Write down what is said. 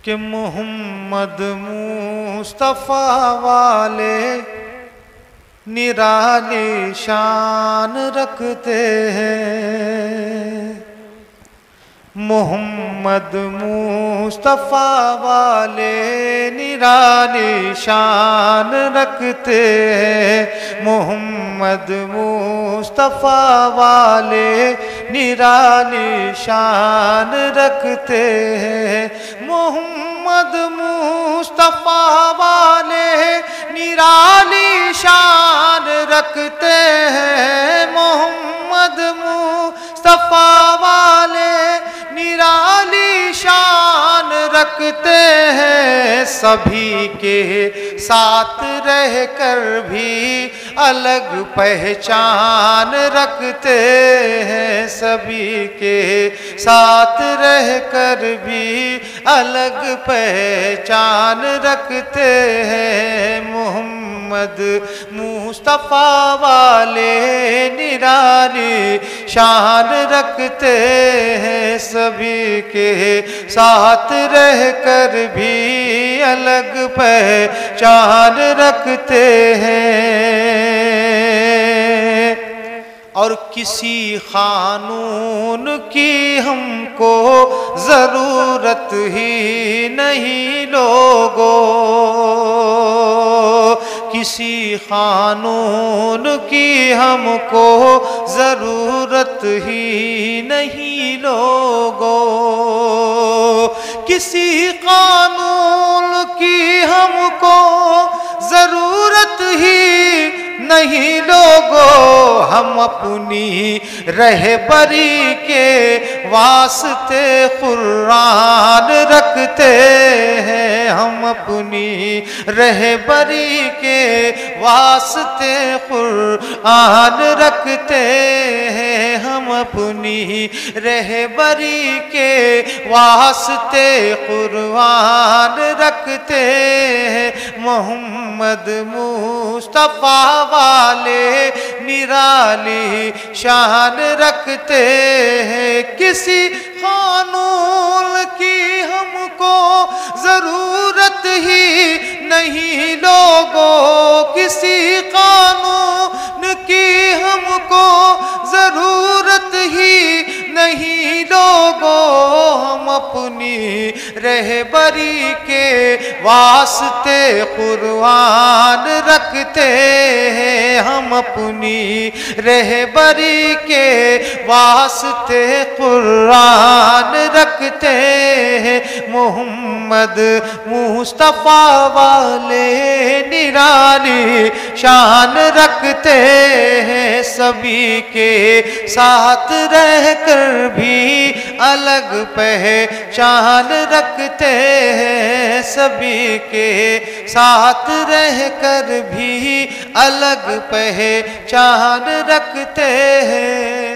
کہ محمد مصطفیٰ والے نرالی شان رکھتے ہیں، محمد مصطفیٰ والے نرالی شان رکھتے ہیں، محمد مصطفیٰ والے نرالی شان رکھتے ہیں، محمد مصطفیٰ والے نرالی شان رکھتے ہیں، محمد مصطفیٰ والے نرالی شان رکھتے ہیں، سبھی کے ساتھ رہ کر بھی الگ پہچان رکھتے ہیں، سبھی کے ساتھ رہ کر بھی الگ پہچان رکھتے ہیں، محمد مصطفیٰ والے نرالی شان رکھتے ہیں، سبھی کے ساتھ رہ کر بھی الگ پہچان رکھتے ہیں، اور کسی قانون کی ہم کو ضرورت ہی نہیں لوگوں، کسی قانون کی ہم کو ضرورت ہی نہیں لوگوں، کسی قانون کی ہم کو ضرورت ہی نہیں لوگوں، ہم اپنی رہبری کے واسطے قرآن رکھتے ہیں، ہم اپنی رہبری کے واسطے قرآن رکھتے ہیں، ہم اپنی رہبری کے واسطے قرآن رکھتے ہیں، محمد مصطفیٰ والے نرالی شان رکھتے ہیں، کسی قانون کی ہم کو ضرورت ہی نہیں لوگوں، کسی قانون کی ہم کو ضرورت ہی نہیں لوگوں، ہم اپنی رہبری کے واسطے قرآن رکھتے ہیں، ہم اپنی رہبری کے واسطے قرآن رکھتے ہیں، محمد مصطفیٰ والے نرالی شان رکھتے ہیں، سبھی کے ساتھ رہ کر بھی الگ پہچان رکھتے ہیں، سبھی کے ساتھ رہ کر بھی الگ پہچان رکھتے ہیں۔